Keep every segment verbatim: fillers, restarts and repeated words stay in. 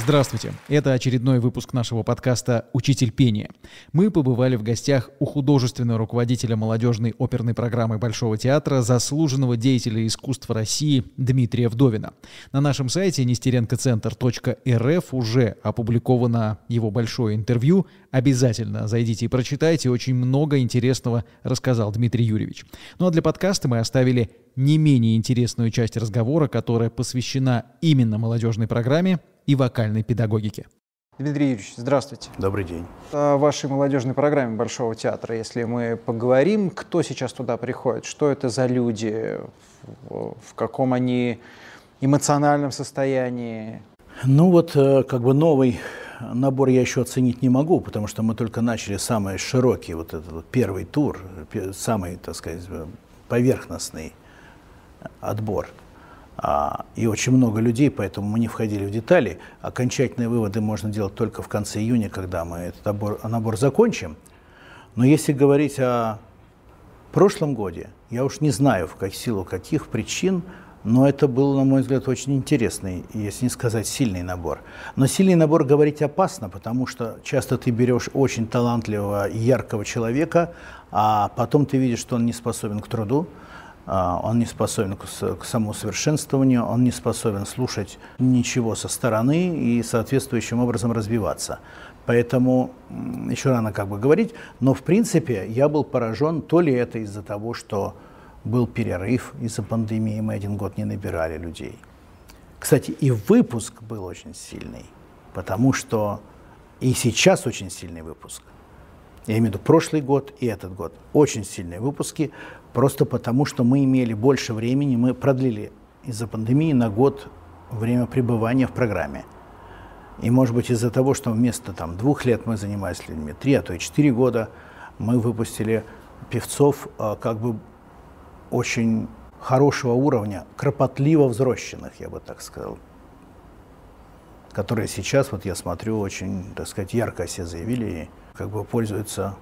Здравствуйте! Это очередной выпуск нашего подкаста «Учитель пения». Мы побывали в гостях у художественного руководителя молодежной оперной программы Большого театра, заслуженного деятеля искусства России Дмитрия Вдовина. На нашем сайте нестеренкоцентр точка эр эф уже опубликовано его большое интервью. Обязательно зайдите и прочитайте. Очень много интересного рассказал Дмитрий Юрьевич. Ну а для подкаста мы оставили не менее интересную часть разговора, которая посвящена именно молодежной программе и вокальной педагогике. Дмитрий Юрьевич, здравствуйте. Добрый день. О вашей молодежной программе Большого театра, если мы поговорим, кто сейчас туда приходит, что это за люди, в каком они эмоциональном состоянии? Ну вот, как бы новый набор я еще оценить не могу, потому что мы только начали самый широкий, вот этот вот первый тур, самый, так сказать, поверхностный отбор. А, и очень много людей, поэтому мы не входили в детали. Окончательные выводы можно делать только в конце июня, когда мы этот набор, набор закончим. Но если говорить о прошлом годе, я уж не знаю, в как, силу каких причин, но это был, на мой взгляд, очень интересный, если не сказать сильный набор. Но сильный набор говорить опасно, потому что часто ты берешь очень талантливого и яркого человека, а потом ты видишь, что он не способен к труду, он не способен к самоусовершенствованию, он не способен слушать ничего со стороны и соответствующим образом развиваться. Поэтому еще рано как бы говорить, но в принципе я был поражен, то ли это из-за того, что был перерыв из-за пандемии, мы один год не набирали людей. Кстати, и выпуск был очень сильный, потому что и сейчас очень сильный выпуск. Я имею в виду прошлый год и этот год. Очень сильные выпуски, просто потому что мы имели больше времени, мы продлили из-за пандемии на год время пребывания в программе. И может быть из-за того, что вместо там, двух лет мы занимались людьми, три, а то и четыре года, мы выпустили певцов как бы очень хорошего уровня, кропотливо взросшенных, я бы так сказал, которые сейчас, вот я смотрю, очень, так сказать, ярко себя заявили и как бы пользуются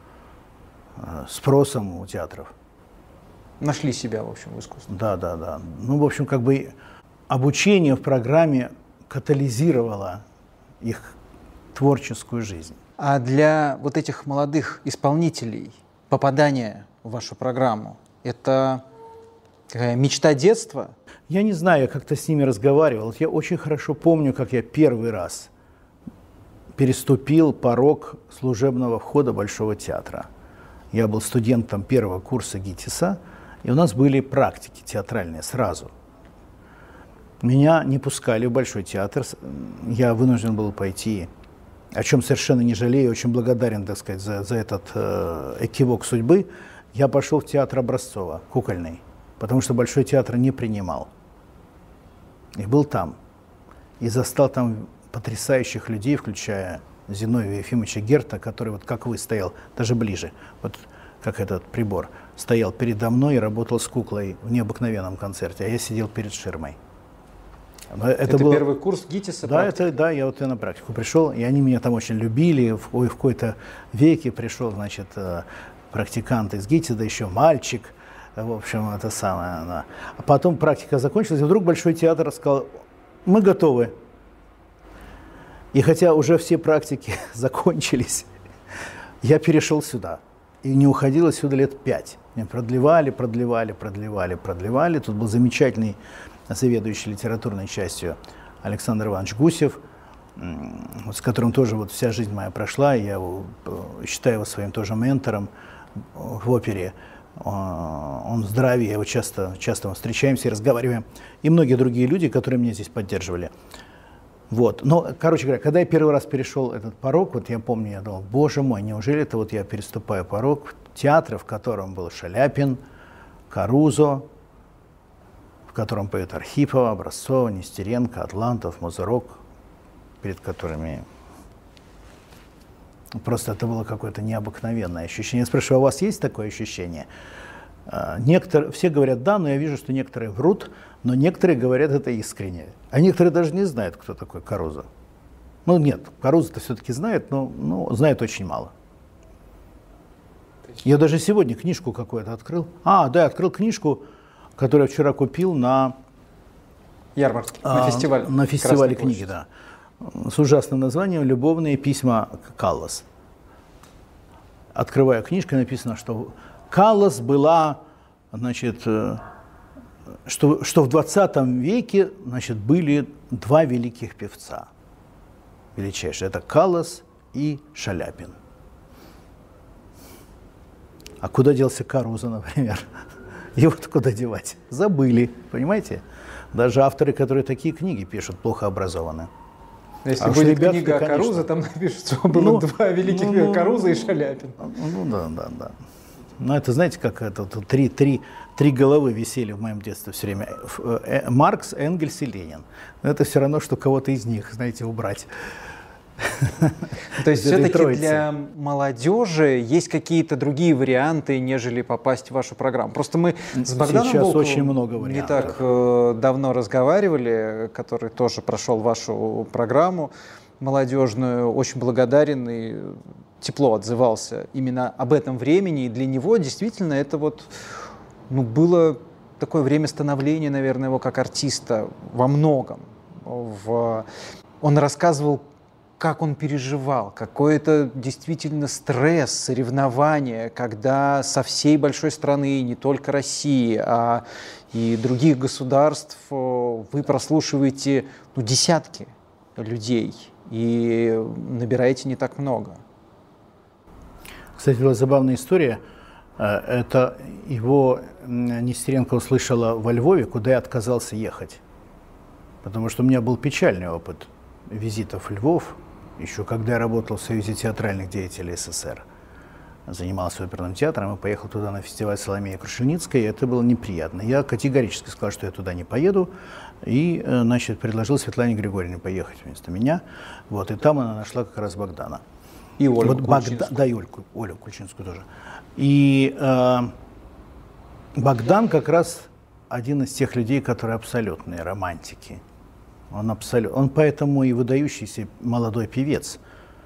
э, спросом у театров. Нашли себя, в общем, в искусстве. Да, да, да. Ну, в общем, как бы обучение в программе катализировало их творческую жизнь. А для вот этих молодых исполнителей попадание в вашу программу – это какая мечта детства? Я не знаю, я как-то с ними разговаривал. Я очень хорошо помню, как я первый раз переступил порог служебного входа Большого театра. Я был студентом первого курса ГИТИСа, и у нас были практики театральные сразу. Меня не пускали в Большой театр, я вынужден был пойти, о чем совершенно не жалею, очень благодарен, так сказать, за, за этот э, экивок судьбы. Я пошел в театр Образцова, кукольный, потому что Большой театр не принимал. И был там, и застал там потрясающих людей, включая Зиновия Ефимовича Герта, который, вот как вы, стоял даже ближе, вот как этот прибор, стоял передо мной и работал с куклой в необыкновенном концерте, а я сидел перед ширмой. Это, это был первый курс ГИТИСа? Да, это, да, я вот на практику пришел, и они меня там очень любили, в, в какой-то веке пришел, значит, практикант из ГИТИСа, да еще мальчик, в общем, это самое. Да. А потом практика закончилась, и вдруг Большой театр сказал, мы готовы. И хотя уже все практики закончились, я перешел сюда. И не уходил отсюда лет пять. Меня продлевали, продлевали, продлевали, продлевали. Тут был замечательный заведующий литературной частью Александр Иванович Гусев, с которым тоже вот вся жизнь моя прошла. Я его, считаю его своим тоже ментором в опере. Он в здравии, я его часто, часто мы встречаемся и разговариваем. И многие другие люди, которые меня здесь поддерживали. Вот. Но, короче говоря, когда я первый раз перешел этот порог, вот я помню, я думал, боже мой, неужели это вот я переступаю порог театра, в котором был Шаляпин, Карузо, в котором поют Архипова, Образцова, Нестеренко, Атлантов, Мазурок, перед которыми просто это было какое-то необыкновенное ощущение. Я спрашиваю, а у вас есть такое ощущение? Некоторые, все говорят да, но я вижу, что некоторые врут, но некоторые говорят это искренне. А некоторые даже не знают, кто такой Карузо. Ну нет, Карузо-то все-таки знает, но ну, знает очень мало. Я даже сегодня книжку какую-то открыл. А, да, я открыл книжку, которую я вчера купил на ярмарке, на фестивале. На фестивале книги, да. с ужасным названием «Любовные письма Каллас». Открываю книжку, написано, что Каллас была, значит, что, что в двадцатом веке, значит, были два великих певца, величайшие. Это Каллас и Шаляпин. А куда делся Каруза, например? Его-то куда девать? Забыли, понимаете? Даже авторы, которые такие книги пишут, плохо образованы. Если а будет ребята, книга о Карузе, там напишут, что было ну, два великих ну, Каруза и Шаляпин. Ну да, да, да. Но это, знаете, как это, три, три, три головы висели в моем детстве все время. Маркс, Энгельс и Ленин. Но это все равно, что кого-то из них, знаете, убрать. То есть все-таки для молодежи есть какие-то другие варианты, нежели попасть в вашу программу. Просто мы с Богданом Сейчас Волковым очень много вариантов. Не так э, давно разговаривали, который тоже прошел вашу программу молодежную, очень благодарен и тепло отзывался именно об этом времени. И для него действительно это вот, ну, было такое время становления, наверное, его как артиста во многом. В... Он рассказывал, как он переживал, какой это действительно стресс, соревнования, когда со всей большой страны, не только России, а и других государств, вы прослушиваете, ну, десятки людей и набираете не так много. Кстати, была забавная история. Это его Нестеренко услышала во Львове, куда я отказался ехать. Потому что у меня был печальный опыт визитов в Львов, еще когда я работал в Союзе театральных деятелей СССР. Занимался оперным театром и поехал туда на фестиваль Соломеи Крушельницкой, и это было неприятно. Я категорически сказал, что я туда не поеду, и, значит, предложил Светлане Григорьевне поехать вместо меня. Вот, и там она нашла как раз Богдана. И Ольгу вот Богда... Да, и Ольгу, Олю Кульчинскую тоже. И э, Богдан как раз один из тех людей, которые абсолютные романтики. Он, абсолют... он поэтому и выдающийся молодой певец.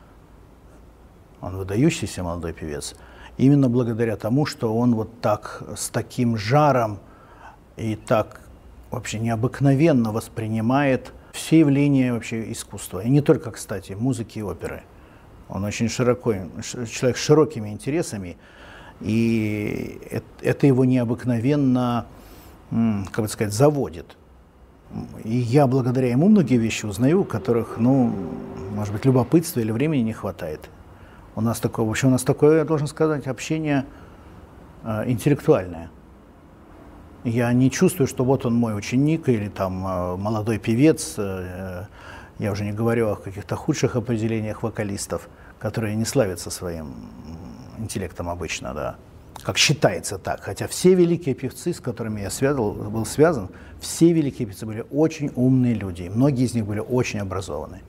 Он выдающийся молодой певец. Именно благодаря тому, что он вот так, с таким жаром и так вообще необыкновенно воспринимает все явления вообще искусства. И не только, кстати, музыки и оперы. Он очень широко, человек с широкими интересами, и это его необыкновенно, как бы сказать, заводит. И я благодаря ему многие вещи узнаю, которых, ну, может быть, любопытства или времени не хватает. У нас такое, в общем, у нас такое, я должен сказать, общение э, интеллектуальное. Я не чувствую, что вот он мой ученик или там э, молодой певец. Э, я уже не говорю о каких-то худших определениях вокалистов, которые не славятся своим интеллектом обычно, да. Как считается так. Хотя все великие певцы, с которыми я связал, был связан, все великие певцы были очень умные люди. Многие из них были очень образованы.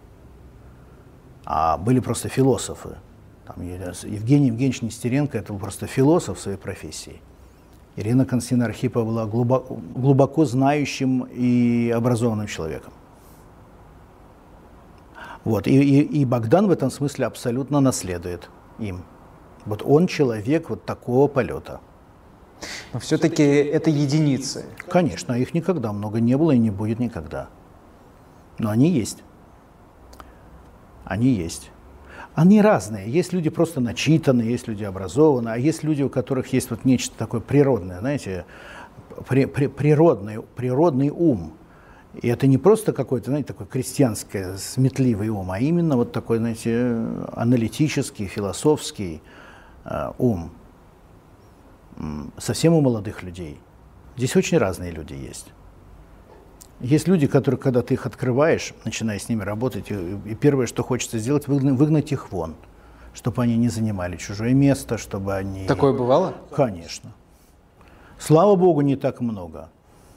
А были просто философы. Там, Евгений Евгеньевич Нестеренко — это был просто философ в своей профессии. Ирина Константиновна Архипова была глубоко, глубоко знающим и образованным человеком. Вот. И, и, и Богдан в этом смысле абсолютно наследует им. Вот он человек вот такого полета. Но все-таки это единицы. Конечно, их никогда много не было и не будет никогда. Но они есть. Они есть. Они разные. Есть люди просто начитанные, есть люди образованные, а есть люди, у которых есть вот нечто такое природное, знаете, при, при, природный, природный ум. И это не просто какой-то, знаете, такой крестьянский, сметливый ум, а именно вот такой, знаете, аналитический, философский э, ум. Совсем у молодых людей. Здесь очень разные люди есть. Есть люди, которые, когда ты их открываешь, начиная с ними работать, и, и первое, что хочется сделать, выгнать, выгнать их вон, чтобы они не занимали чужое место, чтобы они... Такое бывало? Конечно. Слава Богу, не так много.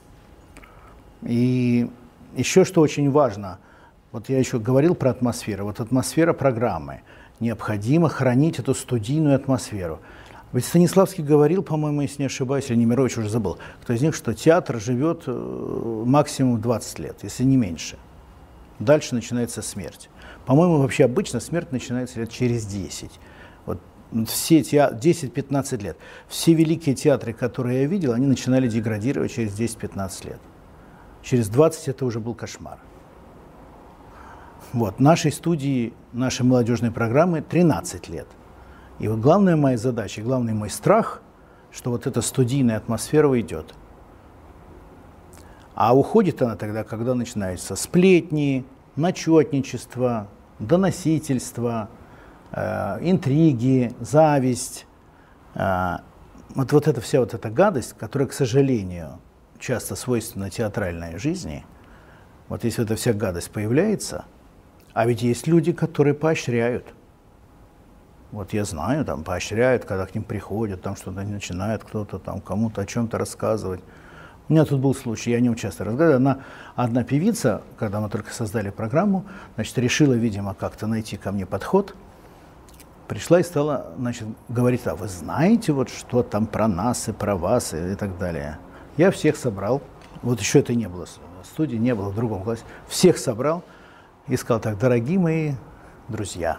И еще что очень важно, вот я еще говорил про атмосферу, вот атмосфера программы. Необходимо хранить эту студийную атмосферу. Ведь Станиславский говорил, по-моему, если не ошибаюсь, или Немирович уже забыл, кто из них, что театр живет максимум двадцать лет, если не меньше. Дальше начинается смерть. По-моему, вообще обычно смерть начинается лет через десять. Вот все десять-пятнадцать лет. Все великие театры, которые я видел, они начинали деградировать через десять-пятнадцать лет. Через двадцать это уже был кошмар. Вот, нашей студии, нашей молодежной программы тринадцать лет. И вот главная моя задача, главный мой страх, что вот эта студийная атмосфера уйдет. А уходит она тогда, когда начинаются сплетни, начетничество, доносительство, э, интриги, зависть. Э, вот, вот эта вся вот эта гадость, которая, к сожалению, часто свойственна театральной жизни. Вот если эта вся гадость появляется, а ведь есть люди, которые поощряют. Вот я знаю, там поощряют, когда к ним приходят, там что-то начинает кто-то там кому-то о чем-то рассказывать. У меня тут был случай, я о нем часто рассказываю. Одна, одна певица, когда мы только создали программу, значит, решила, видимо, как-то найти ко мне подход. Пришла и стала, значит, говорить: а вы знаете, вот что там про нас и про вас и, и так далее. Я всех собрал, вот еще это не было в студии, не было в другом классе, всех собрал и сказал так: дорогие мои друзья,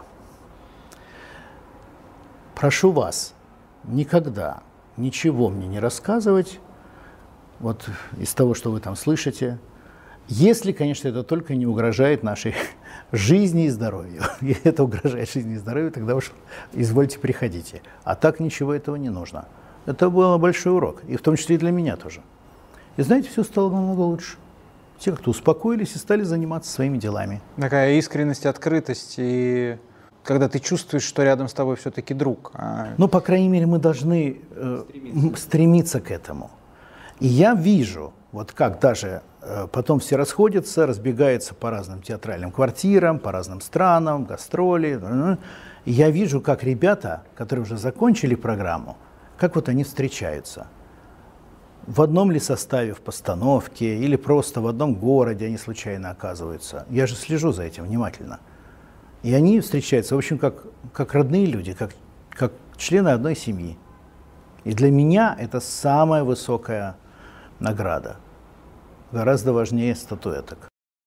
прошу вас никогда ничего мне не рассказывать вот из того, что вы там слышите, если, конечно, это только не угрожает нашей жизни и здоровью. Если это угрожает жизни и здоровью, тогда уж извольте приходите. А так ничего этого не нужно. Это был большой урок, и в том числе и для меня тоже. И знаете, все стало намного лучше. Те, кто успокоились и стали заниматься своими делами. Такая искренность, открытость и... когда ты чувствуешь, что рядом с тобой все-таки друг. А... Ну, по крайней мере, мы должны э, стремиться. стремиться к этому. И я вижу, вот как даже э, потом все расходятся, разбегаются по разным театральным квартирам, по разным странам, гастроли. Э, и я вижу, как ребята, которые уже закончили программу, как вот они встречаются. В одном ли составе в постановке или просто в одном городе они случайно оказываются. Я же слежу за этим внимательно. И они встречаются, в общем, как, как родные люди, как, как члены одной семьи. И для меня это самая высокая награда. Гораздо важнее статуэток.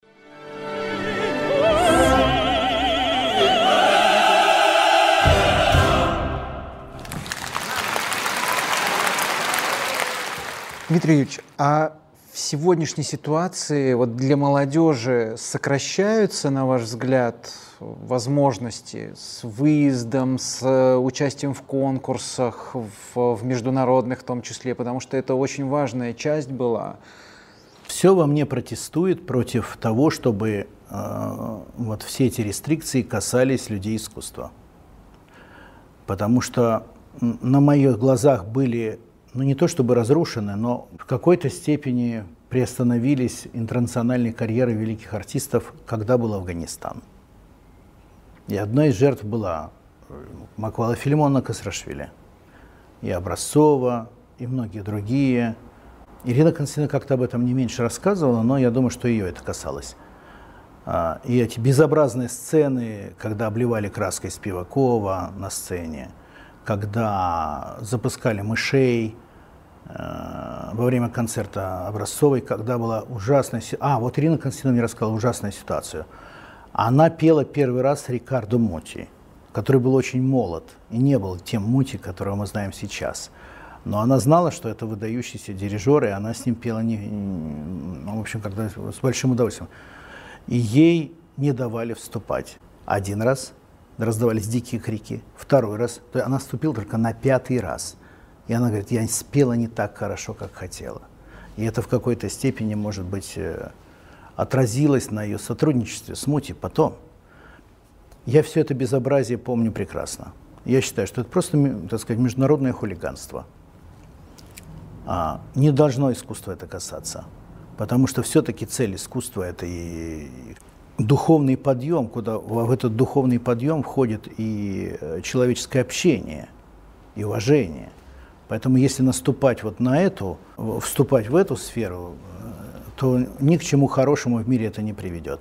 Дмитрий Юрьевич, а в сегодняшней ситуации вот для молодежи сокращаются, на ваш взгляд, возможности с выездом, с участием в конкурсах, в, в международных в том числе, потому что это очень важная часть была? Все во мне протестует против того, чтобы э, вот все эти рестрикции касались людей искусства. Потому что на моих глазах были, ну не то чтобы разрушены, но в какой-то степени приостановились интернациональные карьеры великих артистов, когда был Афганистан. И одной из жертв была Маквала Филимоновна Касрашвили, и Образцова, и многие другие. Ирина Константиновна как-то об этом не меньше рассказывала, но я думаю, что ее это касалось. И эти безобразные сцены, когда обливали краской Спивакова на сцене, когда запускали мышей во время концерта Образцовой, когда была ужасная ситуация. А, вот Ирина Константиновна мне рассказала ужасную ситуацию. Она пела первый раз Рикардо Мути, который был очень молод и не был тем Мути, которого мы знаем сейчас. Но она знала, что это выдающийся дирижер, и она с ним пела не, ну, в общем, когда, с большим удовольствием. И ей не давали вступать. Один раз раздавались дикие крики, второй раз, то есть она вступила только на пятый раз. И она говорит: я спела не так хорошо, как хотела. И это в какой-то степени, может быть, отразилось на ее сотрудничестве с Мути потом. Я все это безобразие помню прекрасно. Я считаю, что это просто, так сказать, международное хулиганство. А, не должно искусство это касаться, потому что все-таки цель искусства — это и духовный подъем, куда в этот духовный подъем входит и человеческое общение, и уважение. Поэтому если наступать вот на эту, вступать в эту сферу, то ни к чему хорошему в мире это не приведет.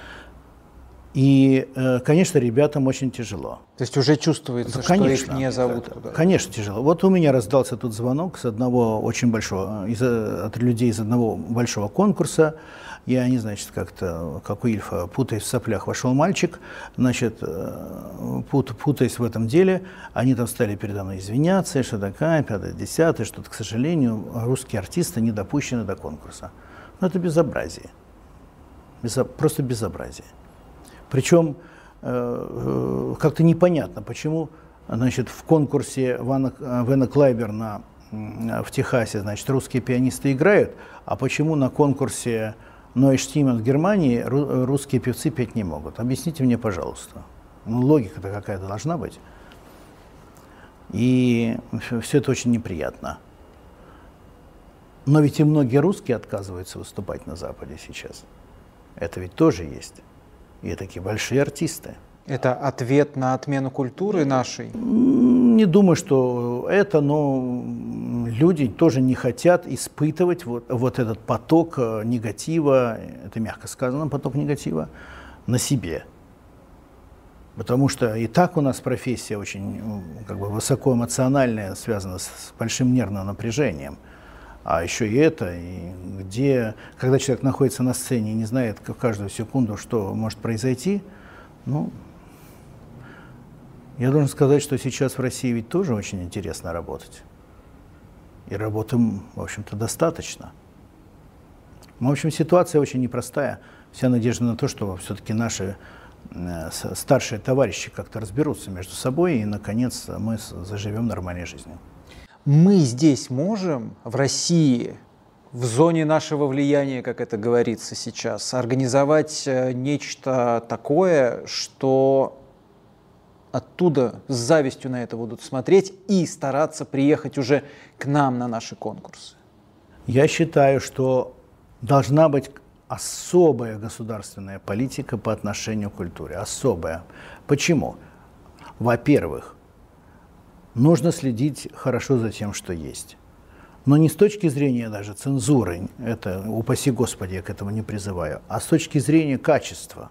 И, конечно, ребятам очень тяжело. То есть уже чувствуется, конечно, что их не зовут куда-то? Конечно, тяжело. Вот у меня раздался тут звонок с одного очень большого, из, от людей из одного большого конкурса. Я, они, значит, как-то, как у Ильфа, путаясь в соплях, вошел мальчик, значит, пут, путаясь в этом деле, они там стали передо мной извиняться, что такая, пятое, десятое, что-то, к сожалению, русские артисты не допущены до конкурса. Но это безобразие. Безо, просто безобразие. Причем э, как-то непонятно, почему, значит, в конкурсе Вана, Вена Клайберна в Техасе, значит, русские пианисты играют, а почему на конкурсе Нойштима в Германии русские певцы петь не могут? Объясните мне, пожалуйста. Ну, логика-то какая-то должна быть. И все это очень неприятно. Но ведь и многие русские отказываются выступать на Западе сейчас. Это ведь тоже есть. И такие большие артисты. Это ответ на отмену культуры нашей? Не думаю, что это, но люди тоже не хотят испытывать вот, вот этот поток негатива, это мягко сказано, поток негатива, на себе. Потому что и так у нас профессия очень как бы, высокоэмоциональная, связана с большим нервным напряжением. А еще и это, и где, когда человек находится на сцене и не знает в каждую секунду, что может произойти, ну, я должен сказать, что сейчас в России ведь тоже очень интересно работать. И работы, в общем-то, достаточно. В общем, ситуация очень непростая. Вся надежда на то, что все-таки наши э, старшие товарищи как-то разберутся между собой, и, наконец, мы заживем нормальной жизнью. Мы здесь можем, в России, в зоне нашего влияния, как это говорится сейчас, организовать нечто такое, что оттуда с завистью на это будут смотреть и стараться приехать уже к нам на наши конкурсы? Я считаю, что должна быть особая государственная политика по отношению к культуре. Особая. Почему? Во-первых, нужно следить хорошо за тем, что есть. Но не с точки зрения даже цензуры, это, упаси Господи, я к этому не призываю, а с точки зрения качества.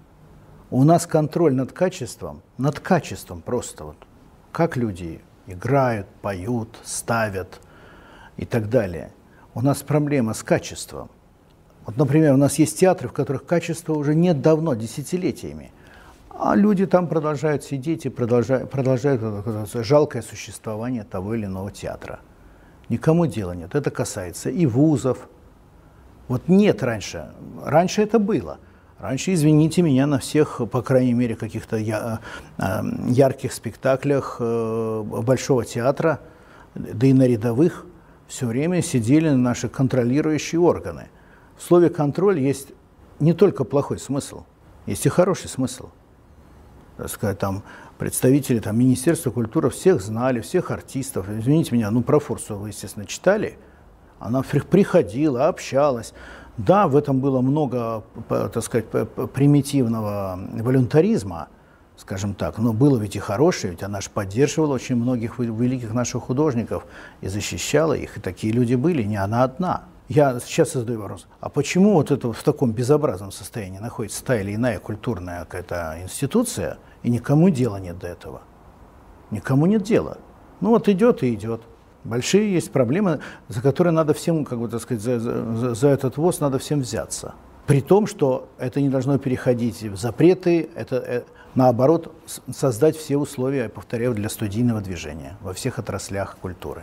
У нас контроль над качеством, над качеством просто вот, как люди играют, поют, ставят и так далее. У нас проблема с качеством. Вот, например, у нас есть театры, в которых качества уже нет давно, десятилетиями. А люди там продолжают сидеть и продолжают, продолжают жалкое существование того или иного театра. Никому дела нет. Это касается и вузов. Вот нет раньше. Раньше это было. Раньше, извините меня, на всех, по крайней мере, каких-то я, ярких спектаклях Большого театра, да и на рядовых, все время сидели наши контролирующие органы. В слове «контроль» есть не только плохой смысл, есть и хороший смысл. Так сказать, там представители там, Министерства культуры всех знали, всех артистов. Извините меня, ну про Фурсову вы, естественно, читали. Она приходила, общалась. Да, в этом было много, так сказать, примитивного волюнтаризма, скажем так, но было ведь и хорошее, ведь она же поддерживала очень многих великих наших художников и защищала их, и такие люди были, не она одна. Я сейчас задаю вопрос, а почему вот это в таком безобразном состоянии находится та или иная культурная какая-то институция, и никому дела нет до этого? Никому нет дела. Ну вот идет и идет. Большие есть проблемы, за которые надо всем, как бы, так сказать, за, за, за этот воз надо всем взяться. При том, что это не должно переходить в запреты, это, это наоборот создать все условия, я повторяю, для студийного движения во всех отраслях культуры.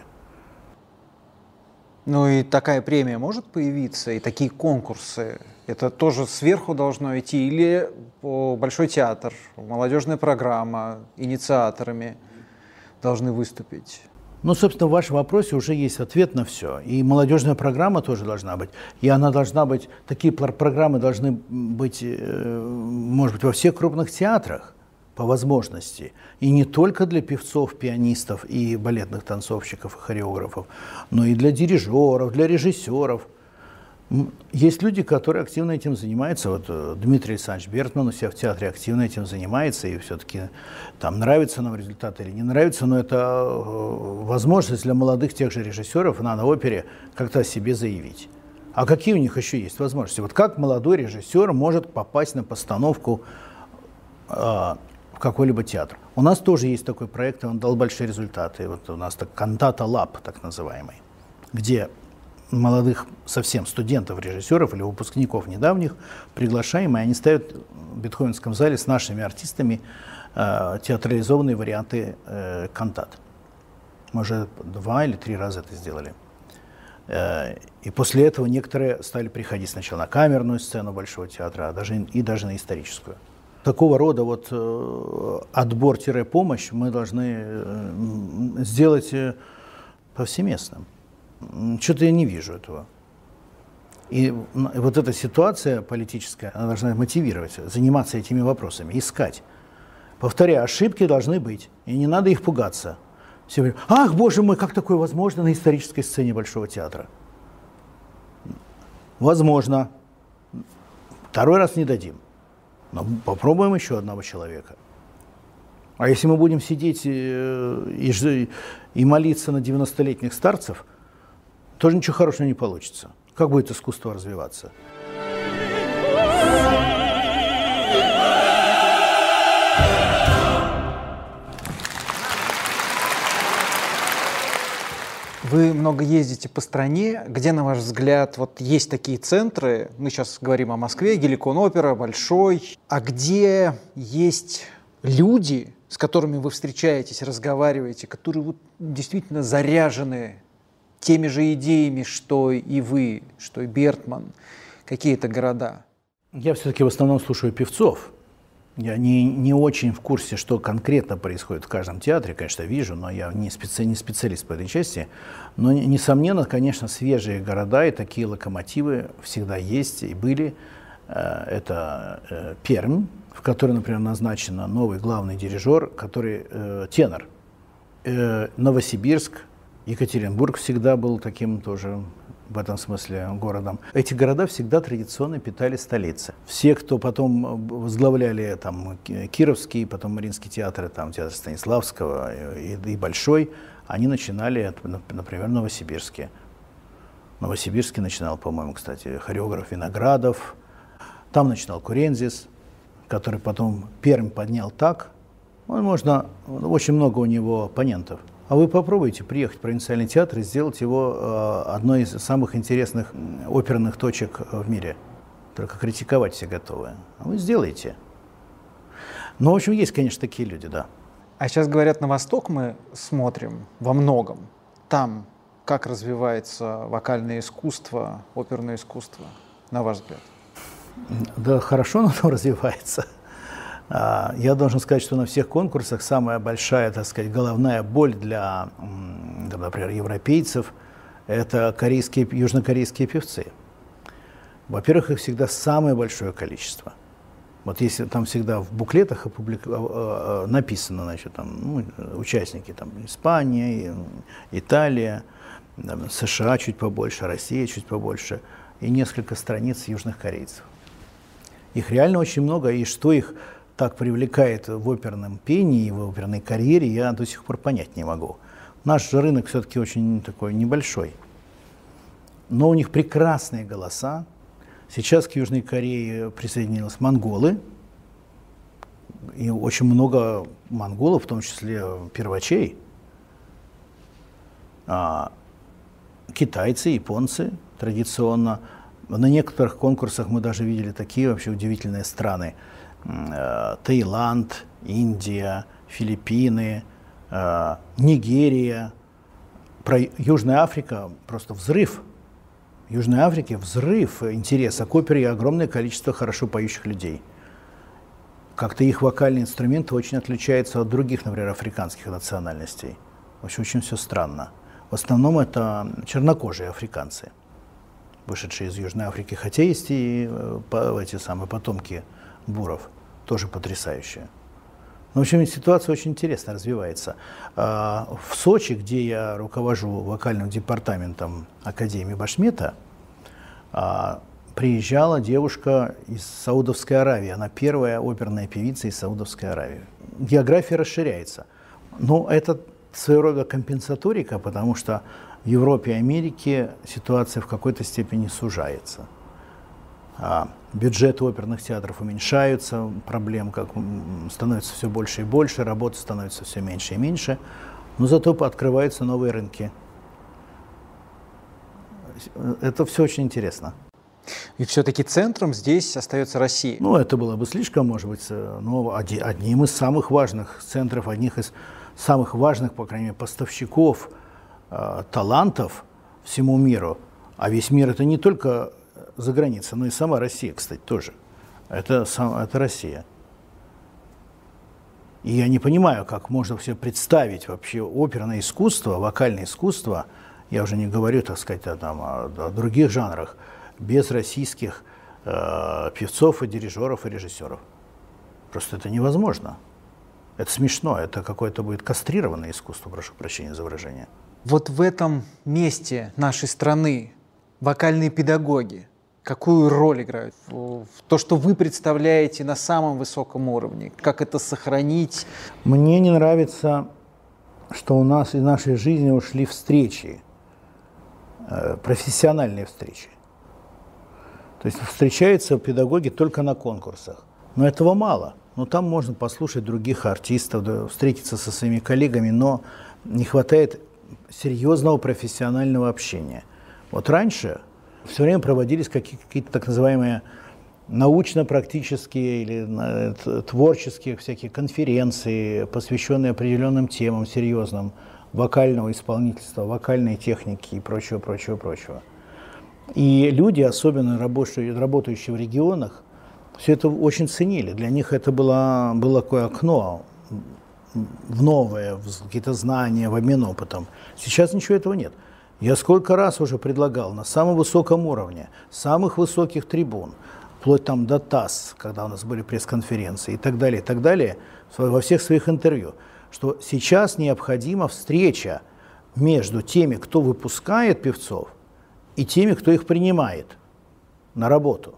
Ну и такая премия может появиться, и такие конкурсы? Это тоже сверху должно идти? Или Большой театр, молодежная программа, инициаторами должны выступить? Ну, собственно, в вашем вопросе уже есть ответ на все. И молодежная программа тоже должна быть. И она должна быть, такие программы должны быть, может быть, во всех крупных театрах по возможности. И не только для певцов, пианистов и балетных танцовщиков и хореографов, но и для дирижеров, для режиссеров. Есть люди, которые активно этим занимаются. Вот Дмитрий Александрович Бертман у себя в театре активно этим занимается, и все-таки там нравится нам результат или не нравится, но это возможность для молодых тех же режиссеров на, на опере как-то о себе заявить. А какие у них еще есть возможности? Вот как молодой режиссер может попасть на постановку э, в какой-либо театр? У нас тоже есть такой проект, и он дал большие результаты. Вот у нас так Кантата Лаб, так называемый, где молодых совсем студентов, режиссеров или выпускников недавних приглашаем, и они ставят в Бетховенском зале с нашими артистами э, театрализованные варианты э, кантат. Мы уже два или три раза это сделали. Э, и после этого некоторые стали приходить сначала на камерную сцену Большого театра, а даже, и даже на историческую. такого рода вот э, отбор-помощь мы должны э, сделать э, повсеместным. Что-то я не вижу этого. И вот эта ситуация политическая, она должна мотивировать, заниматься этими вопросами, искать. Повторяю, ошибки должны быть, и не надо их пугаться. Все говорят: ах, боже мой, как такое возможно на исторической сцене Большого театра? Возможно. Второй раз не дадим. Но попробуем еще одного человека. А если мы будем сидеть и, и молиться на девяностолетних старцев, тоже ничего хорошего не получится. Как будет искусство развиваться? Вы много ездите по стране. Где, на ваш взгляд, вот есть такие центры, мы сейчас говорим о Москве, Геликон-опера, Большой, а где есть люди, с которыми вы встречаетесь, разговариваете, которые вот действительно заряжены теми же идеями, что и вы, что и Бертман? Какие это города? Я все-таки в основном слушаю певцов. Я не, не очень в курсе, что конкретно происходит в каждом театре, конечно, вижу, но я не, специ, не специалист по этой части. Но, несомненно, конечно, свежие города и такие локомотивы всегда есть и были. Это Пермь, в которой, например, назначен новый главный дирижер, который э, тенор. Новосибирск, Екатеринбург всегда был таким тоже, в этом смысле, городом. Эти города всегда традиционно питали столицы. Все, кто потом возглавляли там, Кировский, потом Мариинский театр, там, театр Станиславского и, и Большой, они начинали, например, в Новосибирске. В Новосибирске начинал, по-моему, кстати, хореограф Виноградов. Там начинал Курензис, который потом Пермь поднял так. Он можно, очень много у него оппонентов. А вы попробуйте приехать в провинциальный театр и сделать его э, одной из самых интересных оперных точек в мире. Только критиковать все готовы. А вы сделаете. Ну, в общем, есть, конечно, такие люди, да. А сейчас, говорят, на восток мы смотрим во многом. Там как развивается вокальное искусство, оперное искусство, на ваш взгляд? Да, хорошо оно там развивается. Я должен сказать, что на всех конкурсах самая большая, так сказать, головная боль для, например, европейцев – это корейские, южнокорейские певцы. Во-первых, их всегда самое большое количество. Вот если там всегда в буклетах опублик... написано, значит, там, ну, участники, там, Испания, Италия, там, США чуть побольше, Россия чуть побольше, и несколько страниц южных корейцев. Их реально очень много, и что их так привлекает в оперном пении, в оперной карьере, я до сих пор понять не могу. Наш же рынок все-таки очень такой небольшой. Но у них прекрасные голоса. Сейчас к Южной Корее присоединились монголы. И очень много монголов, в том числе первачей. А китайцы, японцы традиционно. На некоторых конкурсах мы даже видели такие вообще удивительные страны. Таиланд, Индия, Филиппины, Нигерия. Про Южная Африка просто взрыв. В Южной Африке взрыв интереса к опере и огромное количество хорошо поющих людей. Как-то их вокальные инструменты очень отличаются от других, например, африканских национальностей. В общем, очень все странно. В основном это чернокожие африканцы, вышедшие из Южной Африки, хотя есть и эти самые потомки буров, тоже потрясающие. Но, в общем, ситуация очень интересно развивается. В Сочи, где я руковожу вокальным департаментом Академии Башмета, приезжала девушка из Саудовской Аравии. Она первая оперная певица из Саудовской Аравии. География расширяется. Но это своего рода компенсаторика, потому что в Европе и Америке ситуация в какой-то степени сужается. А бюджеты оперных театров уменьшаются, проблем как, становится все больше и больше, работы становится все меньше и меньше, но зато открываются новые рынки. Это все очень интересно. И все-таки центром здесь остается Россия. Ну, это было бы слишком, может быть, но одним из самых важных центров, одних из самых важных, по крайней мере, поставщиков э, талантов всему миру. А весь мир — это не только за границей, но и сама Россия, кстати, тоже. Это, сам, это Россия. И я не понимаю, как можно себе представить вообще оперное искусство, вокальное искусство, я уже не говорю, так сказать, о, там, о, о других жанрах, без российских э, певцов и дирижеров и режиссеров. Просто это невозможно. Это смешно, это какое-то будет кастрированное искусство, прошу прощения за выражение. Вот в этом месте нашей страны вокальные педагоги какую роль играют? В то, что вы представляете на самом высоком уровне, как это сохранить? Мне не нравится, что у нас из нашей жизни ушли встречи, профессиональные встречи. То есть встречаются педагоги только на конкурсах. Но этого мало. Но там можно послушать других артистов, встретиться со своими коллегами, но не хватает серьезного профессионального общения. Вот раньше все время проводились какие-то так называемые научно-практические или творческие всякие конференции, посвященные определенным темам серьезным, вокального исполнительства, вокальной техники и прочего, прочего, прочего. И люди, особенно работающие, работающие в регионах, все это очень ценили. Для них это было, было такое окно в новое, в какие-то знания, в обмен опытом. Сейчас ничего этого нет. Я сколько раз уже предлагал на самом высоком уровне, самых высоких трибун, вплоть там до ТАСС, когда у нас были пресс-конференции и так далее, и так далее, во всех своих интервью, что сейчас необходима встреча между теми, кто выпускает певцов, и теми, кто их принимает на работу.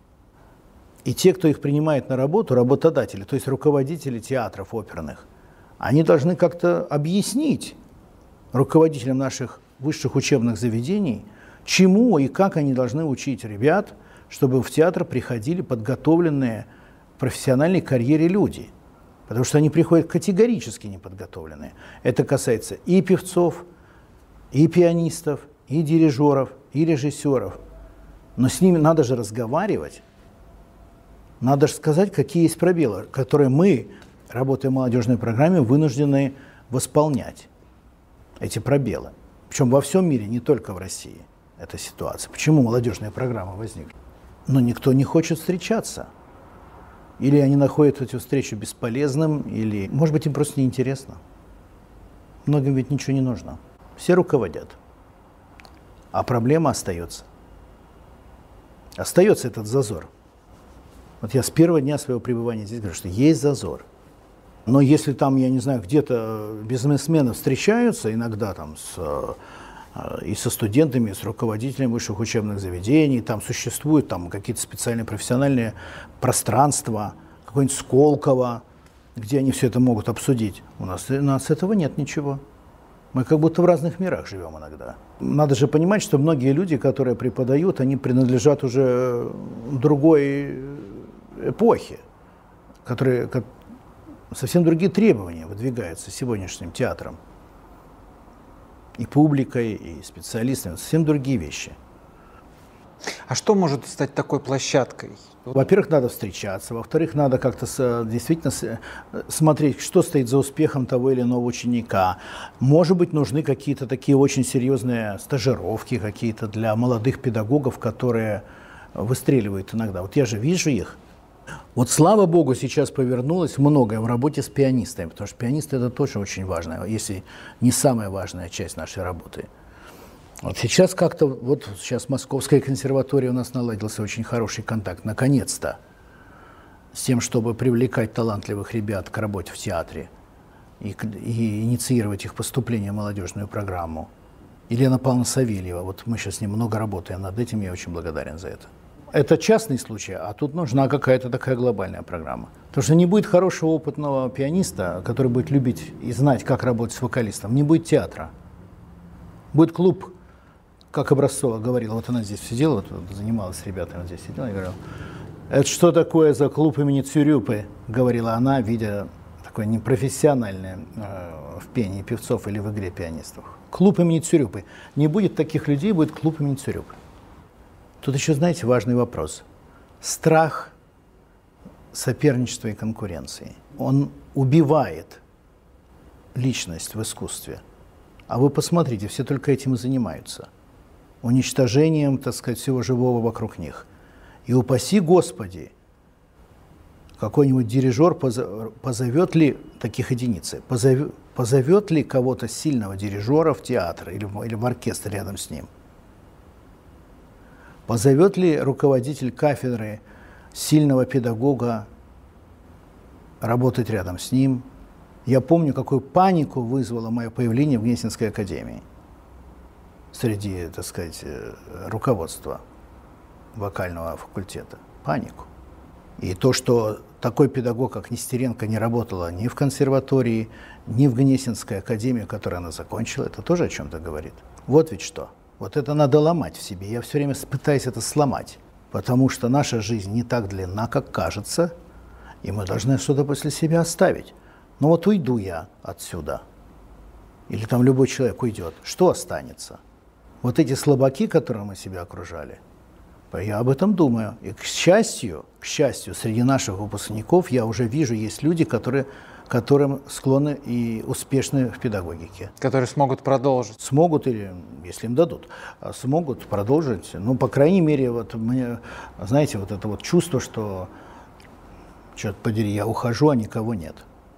И те, кто их принимает на работу, работодатели, то есть руководители театров оперных, они должны как-то объяснить руководителям наших высших учебных заведений, чему и как они должны учить ребят, чтобы в театр приходили подготовленные к профессиональной карьере люди. Потому что они приходят категорически неподготовленные. Это касается и певцов, и пианистов, и дирижеров, и режиссеров. Но с ними надо же разговаривать. Надо же сказать, какие есть пробелы, которые мы, работая в молодежной программе, вынуждены восполнять. Эти пробелы. Причем во всем мире, не только в России, эта ситуация. Почему молодежная программа возникла? Но никто не хочет встречаться. Или они находят эту встречу бесполезным, или, может быть, им просто неинтересно. Многим ведь ничего не нужно. Все руководят. А проблема остается. Остается этот зазор. Вот я с первого дня своего пребывания здесь говорю, что есть зазор. Но если там, я не знаю, где-то бизнесмены встречаются иногда там с, и со студентами, и с руководителями высших учебных заведений, там существуют там какие-то специальные профессиональные пространства, какое-нибудь Сколково, где они все это могут обсудить. У нас, у нас этого нет ничего. Мы как будто в разных мирах живем иногда. Надо же понимать, что многие люди, которые преподают, они принадлежат уже другой эпохе, которые... Совсем другие требования выдвигаются сегодняшним театром. И публикой, и специалистами. Совсем другие вещи. А что может стать такой площадкой? Во-первых, надо встречаться. Во-вторых, надо как-то действительно смотреть, что стоит за успехом того или иного ученика. Может быть, нужны какие-то такие очень серьезные стажировки какие-то для молодых педагогов, которые выстреливают иногда. Вот я же вижу их. Вот слава богу, сейчас повернулось многое в работе с пианистами, потому что пианисты это тоже очень важно, если не самая важная часть нашей работы. Вот сейчас как-то, вот сейчас в Московской консерватории у нас наладился очень хороший контакт, наконец-то, с тем, чтобы привлекать талантливых ребят к работе в театре и, и инициировать их поступление в молодежную программу. Елена Павловна Савельева, вот мы сейчас с ней много работаем над этим, я очень благодарен за это. Это частный случай, а тут нужна какая-то такая глобальная программа. Потому что не будет хорошего опытного пианиста, который будет любить и знать, как работать с вокалистом, не будет театра. Будет клуб, как Образцова говорила, вот она здесь сидела, вот, занималась с ребятами, вот здесь сидела и говорила, это что такое за клуб имени Цюрюпы, говорила она, видя такое непрофессиональное э, в пении певцов или в игре пианистов. Клуб имени Цюрюпы. Не будет таких людей, будет клуб имени Цюрюпы. Тут еще, знаете, важный вопрос. Страх соперничества и конкуренции. Он убивает личность в искусстве. А вы посмотрите, все только этим и занимаются. Уничтожением, так сказать, всего живого вокруг них. И упаси Господи, какой-нибудь дирижер позовет ли, таких единиц, позовет, позовет ли кого-то сильного дирижера в театр или, или в оркестр рядом с ним? Позовет ли руководитель кафедры сильного педагога работать рядом с ним? Я помню, какую панику вызвало мое появление в Гнесинской академии среди, так сказать, руководства вокального факультета. Панику. И то, что такой педагог, как Нестеренко, не работала ни в консерватории, ни в Гнесинской академии, которую она закончила, это тоже о чем-то говорит. Вот ведь что. Вот это надо ломать в себе. Я все время пытаюсь это сломать, потому что наша жизнь не так длинна, как кажется, и мы должны что-то после себя оставить. Ну вот уйду я отсюда, или там любой человек уйдет, что останется? Вот эти слабаки, которые мы себя окружали, я об этом думаю. И, к счастью, к счастью, среди наших выпускников я уже вижу, есть люди, которые, которым склонны и успешны в педагогике. Которые смогут продолжить. Смогут, или, если им дадут, смогут продолжить. Ну, по крайней мере, вот мне, знаете, вот это вот чувство, что, черт подери, я ухожу, а никого нет.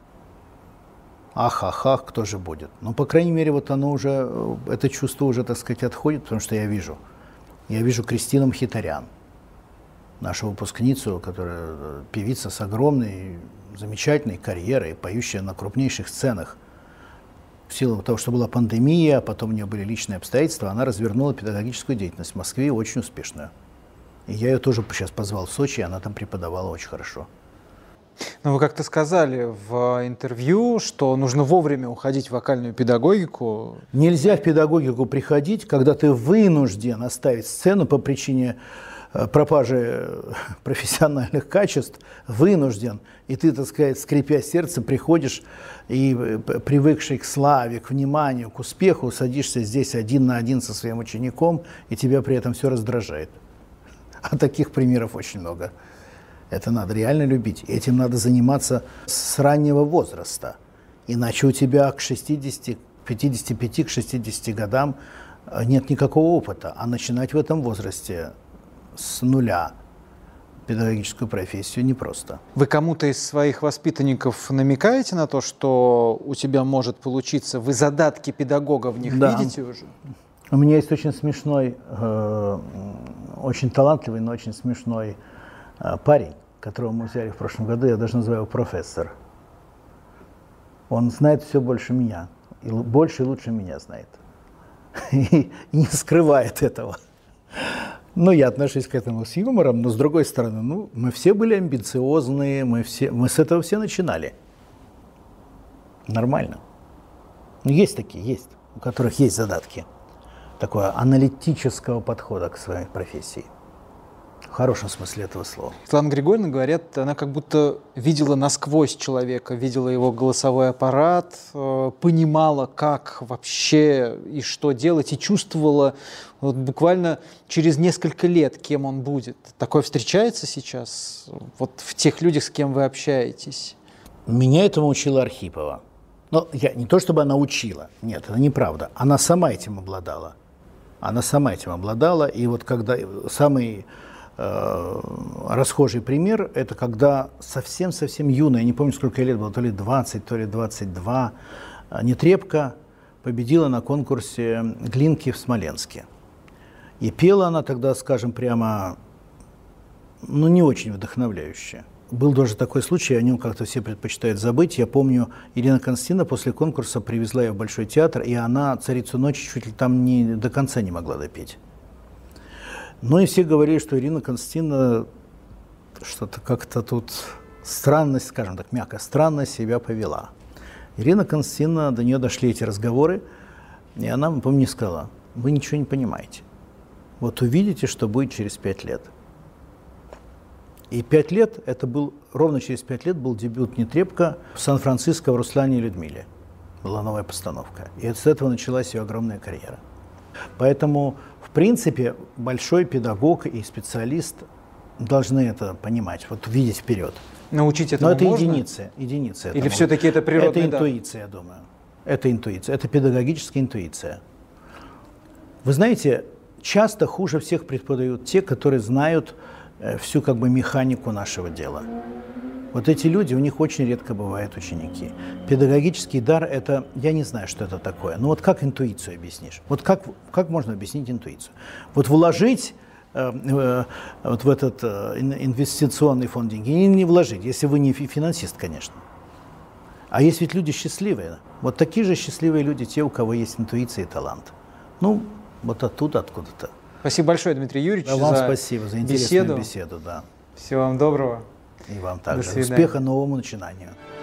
Ах, ах, ах, кто же будет? Ну, по крайней мере, вот оно уже, это чувство уже, так сказать, отходит, потому что я вижу. Я вижу Кристину Мхитарян, нашу выпускницу, которая певица с огромной, замечательной карьерой, поющая на крупнейших сценах. В силу того, что была пандемия, а потом у нее были личные обстоятельства, она развернула педагогическую деятельность в Москве, очень успешную. И я ее тоже сейчас позвал в Сочи, и она там преподавала очень хорошо. Ну, вы как-то сказали в интервью, что нужно вовремя уходить в вокальную педагогику. Нельзя в педагогику приходить, когда ты вынужден оставить сцену по причине пропажи профессиональных качеств, вынужден. И ты, так сказать, скрипя сердце, приходишь и, привыкший к славе, к вниманию, к успеху, садишься здесь один на один со своим учеником, и тебя при этом все раздражает. А таких примеров очень много. Это надо реально любить. Этим надо заниматься с раннего возраста. Иначе у тебя к шестидесяти, пятидесяти пяти, к шестидесяти годам нет никакого опыта. А начинать в этом возрасте с нуля педагогическую профессию непросто. Вы кому-то из своих воспитанников намекаете на то, что у тебя может получиться? Вы задатки педагога в них да. видите уже? У меня есть очень смешной, э, очень талантливый, но очень смешной парень, которого мы взяли в прошлом году, я даже называю его профессор. Он знает все больше меня, и больше и лучше меня знает. И не скрывает этого. Но я отношусь к этому с юмором, но с другой стороны, ну, мы все были амбициозные, мы, все, мы с этого все начинали. Нормально. Но есть такие, есть, у которых есть задатки такого аналитического подхода к своей профессии. В хорошем смысле этого слова. Светлана Григорьевна, говорят, она как будто видела насквозь человека, видела его голосовой аппарат, э, понимала, как вообще и что делать, и чувствовала вот, буквально через несколько лет, кем он будет. Такое встречается сейчас вот в тех людях, с кем вы общаетесь? Меня этому учила Архипова. Но я, не то, чтобы она учила, нет, это неправда. Она сама этим обладала. Она сама этим обладала, и вот когда самый расхожий пример, это когда совсем-совсем юная, я не помню, сколько лет было, то ли двадцать, то ли двадцать два, Нетребко победила на конкурсе Глинки в Смоленске. И пела она тогда, скажем прямо, ну не очень вдохновляюще. Был даже такой случай, о нем как-то все предпочитают забыть. Я помню, Ирина Константиновна после конкурса привезла ее в Большой театр, и она «Царицу ночи» чуть ли там не, до конца не могла допеть. Ну и все говорили, что Ирина Константиновна что-то как-то тут странно, скажем так, мягко, странно себя повела. Ирина Константиновна, до нее дошли эти разговоры, и она, помню, мне сказала: вы ничего не понимаете. Вот увидите, что будет через пять лет. И пять лет, это был, ровно через пять лет был дебют Нетребко в Сан-Франциско в «Руслане и Людмиле». Была новая постановка. И с этого началась ее огромная карьера. Поэтому, в принципе, большой педагог и специалист должны это понимать, вот видеть вперед. Научить этому Но это можно? единицы, единицы. Или все-таки это природный Это дар? интуиция, я думаю. Это интуиция, это педагогическая интуиция. Вы знаете, часто хуже всех преподают те, которые знают всю как бы механику нашего дела. Вот эти люди, у них очень редко бывают ученики. Педагогический дар – это, я не знаю, что это такое, но вот как интуицию объяснишь? Вот как, как можно объяснить интуицию? Вот вложить э, э, вот в этот э, инвестиционный фонд деньги, не, не вложить, если вы не финансист, конечно. А есть ведь люди счастливые. Вот такие же счастливые люди, те, у кого есть интуиция и талант. Ну, вот оттуда, откуда-то. Спасибо большое, Дмитрий Юрьевич, да, вам за спасибо за интересную беседу. беседу да. Всего вам доброго. И вам также. Успеха новому начинанию.